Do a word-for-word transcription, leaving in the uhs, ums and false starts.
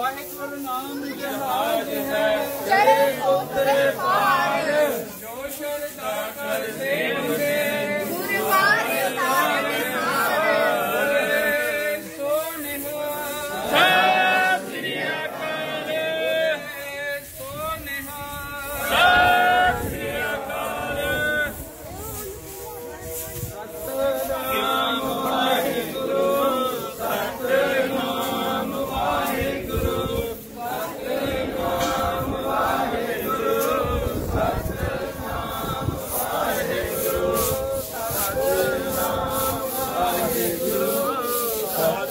वाहिगुरु नाम जहाज है, चले उतरे पार, जो श्रद्धा करते उसे गुर पार तारे तारे। सोने हो सत श्री अकाल, सोने हो सत श्री अकाल। सतनाम वाहिगुरु, सतनाम वाहिगुरु, सतनाम वाहिगुरु, सतनाम वाहिगुरु, सतनाम वाहिगुरु, सतनाम